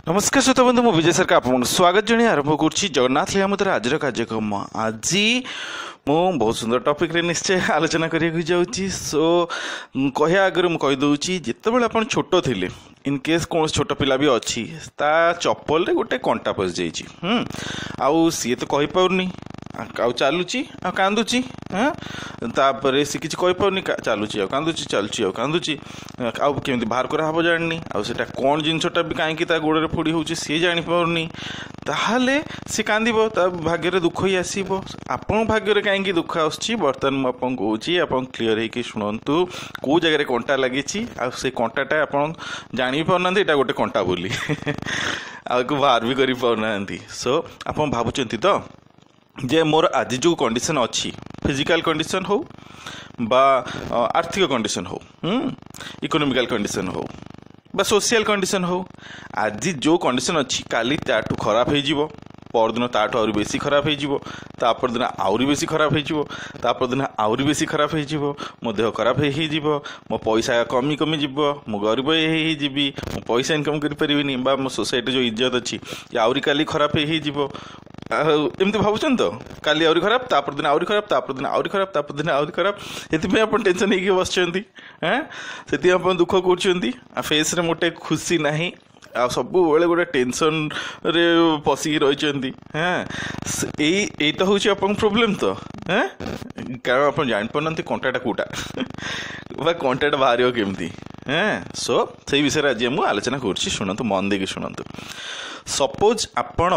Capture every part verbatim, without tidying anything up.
नमस्कार श्रोता बंधु मु विजय सरकार आप स्वागत जन आरंभ कर जगन्नाथ लीलामतर आज कार्यक्रम आज मु बहुत सुंदर टॉपिक रे निश्चय आलोचना करने जाऊँगी सो कह आगे मुझे कहीदे जिते आप छोट थे इन केस कौन छोट पिला भी अच्छी ता चप्पल रे गोटे कंटा पशि जाइए आउ सी तो कही पारनी आउ चलुची आ कांदुची हाँ तापर सी किसी कही पारनी चलुची आ कांदुची चलुची आ कांदुची आउ केमी बाहर कराहब जानी आउ सेटा कौन जिनसटा भी कहीं गोड़े फोड़ी हो सी जापारनी ताहले सी कांदब ता भाग्य दुख ही आसो आपण भाग्य कहीं दुख आसूँ बर्तमान मुझे कौची आप क्लीयर होगी शुणु कौ जगह कंटा लगी से कंटाटा आप जानी पारना यहाँ गोटे कंटा बोली आपको बाहर भी कर पारना सो आप भावुं तो जे मोर आज जो कंडीशन अच्छी फिजिकल कंडीशन हो बा आर्थिक कंडीशन हो इकोनॉमिकल कंडीशन हो बा सोशल कंडीशन हो आज जो कंडीशन अच्छी काली ताठू खराब हो परदिन ताठू आहरी बेसी खराब होपर दिन आहरी बेसी खराब होपर दिन आहरी बेसी खराब हो मो देह खराब हो मो पैसा कमी कमी जीव मु गरीब होजी मो पैसा इनकम करें बा मो सोसाइटी जो इज्जत अच्छी आहरी काली खराब हो एमती भावुं तो काली आहरी खराब तापर दिन आहरी खराब तापर दिन आहरी खराब तापर दिन आहरी खराब ये आप टेंशन होगी बसुँच हाँ से आप दुख कर फेस रे मोटे खुशी ना आ सब बेले गोटे टेंशन रे पशिकी रही हाँ यहीटा हूँ आप प्रोब्लेम तो हाँ कारण आप जापार कंटाटा कौटा बा कंटाटा बाहर केमती हाँ सो से विषय आज मुझे आलोचना कर शुणु मन देकी शुणु सपोज आपण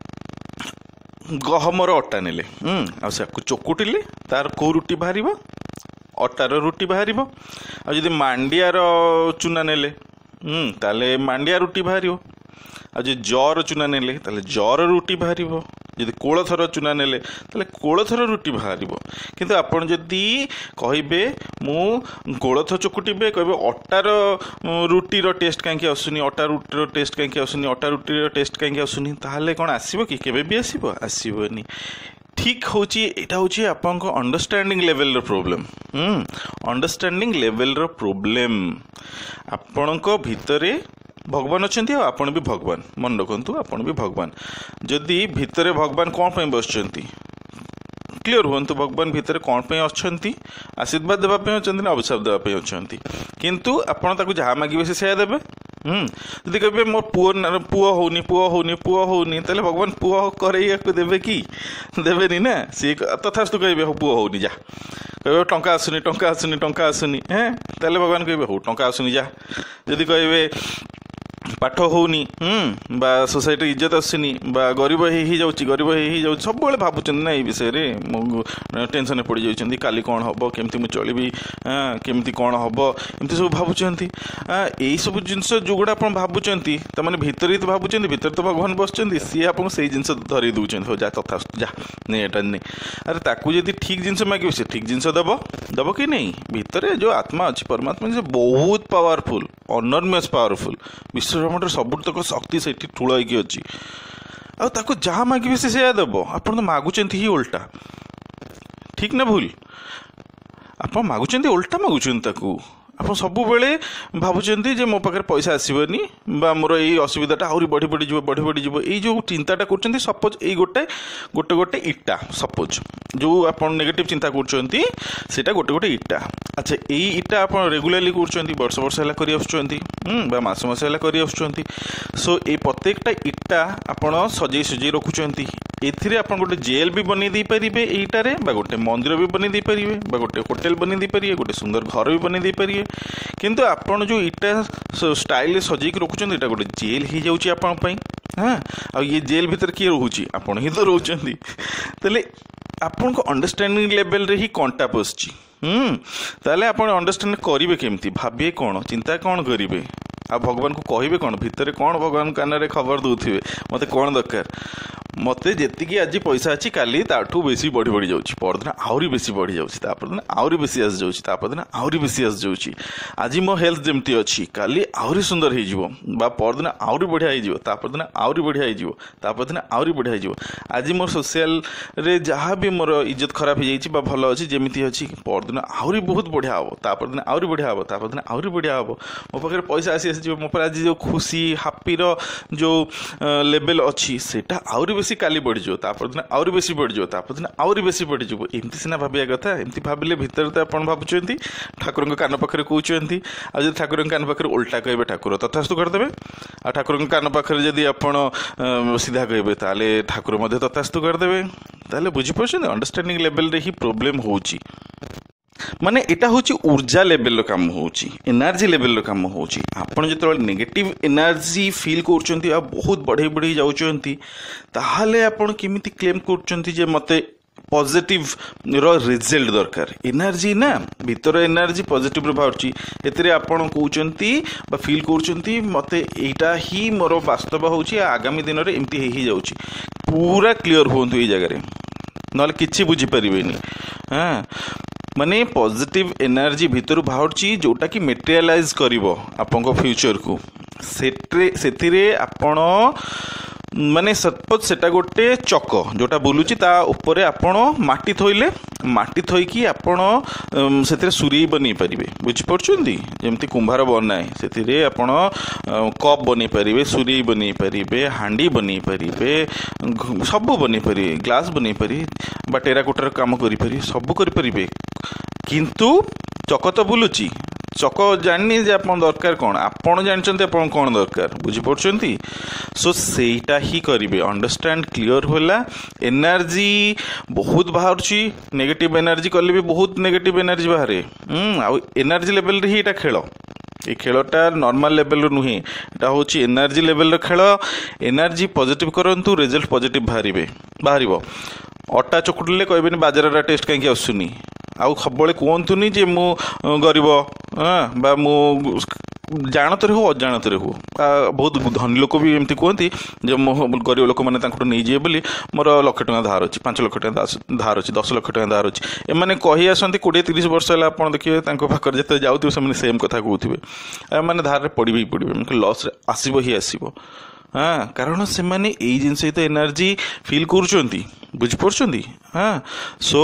गहमर अटा नेले आ चकुटिले तार कौ रुटी बाहर अटार रुटी बाहर आदि मांडियार चूना नेले ताले मांडिया रुटी बाहर आ जर चूना नेले ताले जर रुटी बाहर जदि कोलथर चूना नेले ताले कोलथर रुटी बाहर किंतु आपन जदि कहिबे मु कोलथ चकुटिबे कहबे अटार रुटीर टेस्ट कहीं आसुनी अटा रुटीर टेस्ट कहीं आसुनी अटा रुटीर टेस्ट कहीं आसुनी ताहले कौन आसीबो कि केबे भी आसीबो आसीबोनी ठीक होची एटा होची आपन अंडरस्टैंडिंग लेवल रो प्रॉब्लम हम अंडरस्टैंडिंग लेवल रो प्रॉब्लम आपन को भितरे भगवान अच्छा आपण भी भगवान मन रखु आपण भी भगवान जदि भितर भगवान कौन पे बस क्लीयर हूँ भगवान भितर कौन पे अच्छा आशीर्वाद देवाई अच्छा ना अभिशाप देवाई अच्छा किंतु आपड़ जहाँ मागे से सैया देवे जदि कहे मोर पुओ पुओ होनी पुओ होनी पुओ होनी ताले भगवान पुओ कर देवे कि देवे ना सी तथास्तु कहे हो पुओ होनी जा कहे टंका आसुनी टंका आसुनी टंका आसुनी हाँ ताले भगवान कहे हो टंका आसुनी जा जदि कहे पाठ होनी बा सोसाइटी इज्जत आसुनी बा गरीब ही जाऊँगी गरीब ही जाऊँ सब बेले भावुं ना ये विषय में टेंशन पड़ जाती काली कौन हम केमती मुझे चलि केमती कौन हम एमती सब भावुं यही सब जिनस जो गुड़ा आप भावुं तमाने भितर ही तो भावुं भितर तो भगवान बस सी आपको से जिन धरी दूसरी हो जा तथा जा नहीं एटा नहीं अरे ताकू जब ठीक जिन मागे से ठीक जिन दब दब कि नहीं भितर जो आत्मा अच्छी परमात्मा से बहुत पावरफुल अनर्मियस पावरफुल विश्व सबुतक शक्ति से ठूल होगी अच्छी आको जहाँ मागे से सैया देव आप मागुंट ही उल्टा ठीक ना भूल आप मागुंट उल्टा मागुंट आप सब बेले भावुं जे मो पाखे पैसा आसबनी बा मोर यही असुविधाटा आहरी बढ़ी बढ़ी जीव बढ़ी बढ़ी जीव ये जो चिंताटा कर सपोज ये गोटे गोटे गोटे इटा सपोज जो आप नेगेटिव चिंता कर गोटे गोटे इटा अच्छा यही इटा आप रेगुलाली कर वर्ष वर्ष है कर मस मस है कर सो ये प्रत्येकटा इटा आप सजे सजे रखुंट एथिरे आप गोटे जेल भी बन दे पारे यहीटारे गोटे मंदिर भी बन दे पारे गोटे होटेल बन दे पारे गोटे सुंदर घर भी बन दे पारे किंतु आपण जो इटा स्टाइल सजेक रखुंट ये गोटे जेल हो जाऊँगी आपण हाँ आ ये जेल भितर किए रोचे आपण ही तो रोचंती तेले आपण को अंडरस्टैंडिंग लेवल रे ही कंटा पसची ताले आपण अंडरस्टैंड करिवे केमती भाबिए कौन चिंता कौन करिवे आ भगवान को कहिबे कौन भितर कौन भगवान कान रे खबर दउथिबे मते कौन दरकार मते जेतिकी आज पैसा अच्छी काली ताठू बेसी बढ़ी बढ़ी जाऊँगी परदिन आहरी बेसी बढ़ी जाऊँगी तापरदिन आहरी बेसी आसी जाऊँगी तापरदिन आहरी बेसी आसी जाऊँगी आज मो हेल्थ जमती अच्छी काली आहरी सुंदर हो परदिन आहरी बढ़िया हो तापरदिन आहरी बढ़िया हो तापरदिन आहरी बढ़िया हो आज मोर सोशल रे जहाँ भी मोर इज्जत खराब हो जाइए भल अच्छी जमी अच्छी परदिन आहरी बहुत बढ़िया हम तापरदिन आहरी बढ़िया हम तापरदिन आहरी बढ़िया हम मो पाखे पैसा आसी आसी मो पर आज जो खुशी हापी जो लेवल अच्छी सेटा आहरी बेसी काली बढ़ीज तापरदिन आहरी बेसी बढ़ीज तापरदिन आहरी बेसी बढ़ीज एमती सिना भाविया कथा एमती भाविले भितर तो आप भावुंट ठाकुर कान पाखे कहते आज ठाकुर कान पाखे उल्टा कहे ठाकुर तथास्तु करदे आ ठाकुर कान पाखे जदि आपण सीधा कहे ताले ठाकुर मध्य तथास्तु करदे ताले बुझीपार अंडरस्टैंडिंग लेवल रे ही प्रोब्लेम होची माने एटा होची ऊर्जा लेवल काम होची एनर्जी लेवल काम होची आपण जतो नेगेटिव एनर्जी फील करचंती आ बहुत बढ़े बढ़े जाउचंती ताहाले आपण केमिति क्लेम करचंती जे मते पॉजिटिव रो रिजल्ट दरकार एनर्जी ना भीतर एनर्जी पॉजिटिव रो बाहरची एतरे आपण कहउचंती बा फील करचंती मते एटा ही मोर वास्तव होची आगामी दिन रे एमती हे ही जाउची पूरा क्लियर होंतु ए जगह रे नले किछि बुझी परिबेनी हां माने पॉजिटिव एनर्जी भितर बाहरची जोटा कि मेटेरियलाइज करिवो आपनको फ्यूचर को सेट्रे सेतिरे आपण माने सपोज सेटा गोटे चक जोटा बुलुची ता ऊपर आपण माटी थोइले माटी थोइकी आपण सेतिरे सूरी बनै परिबे बुझि परछुंदी जेमति कुंभार बनाए सेतिरे आपण कप बनै परिबे सूरी बनै परिबे हांडी बनै परिबे सब बनै परिबे ग्लास बनै परि बा टेराकोटार काम करि परि सब करि परिबे किंतु चक तो बुलुची चक जानी जे आपन दरकार कौन आपन जानचंती आपन कौन दरकार बुझी पड़छंती सो सेटा ही करिवे अंडरस्टैंड क्लियर होला एनर्जी बहुत बाहर छी नेगेटिव एनर्जी कले भी बहुत नेगेटिव एनर्जी बाहरे हम आ एनर्जी लेवल रे ही एटा खेल ए खेलटा नॉर्मल लेवल नुहे एटा होची एनर्जी लेवल रो खेल एनर्जी पॉजिटिव करंतु रिजल्ट पॉजिटिव बाहरिबे बाहरिबो अटा चकुटले कहबेनी बाजाररा टेस्ट काहे आसुनी आउ सबले कहतुनी जे मु गरीब हाँ बा मु जानत हो अजाणत हो बहुत धनी लोक भी एमती कहती जे मो गरीब लोक मैंने नहीं जाए बोली मोर लक्ष टका धार अच्छी पांच लक्ष टका धार अच्छी दस लक्ष टका धार अच्छी एम कही आसती कोड़े तीस वर्ष है आप देखिए पाखे जिते जाऊे से सेम कथा कहते मैंने धारे पड़े पड़े लस आसब ही आसब हाँ कारण से माने यही जिन सहित एनर्जी फील कर बुझीपार हाँ सो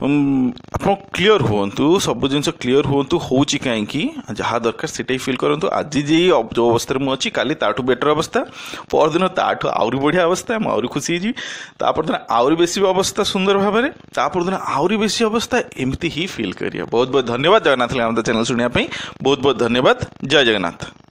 आप क्लीयर हूँ सब जिन क्लीयर हूँ हूँ कहीं जहाँ दरकार से फिल करूँ आज जी जो अवस्था मुझे काली ताठू बेटर अवस्था परदिन ताठू आहरी बढ़िया अवस्था मुझे खुशी जी तापरदिन आहरी बेसी अवस्था सुंदर भाव में तापरदिन आहरी बेसी अवस्था एमती ही फिल करिए बहुत बहुत धन्यवाद जगन्नाथ चैनल शुणापी बहुत बहुत धन्यवाद जय जगन्नाथ।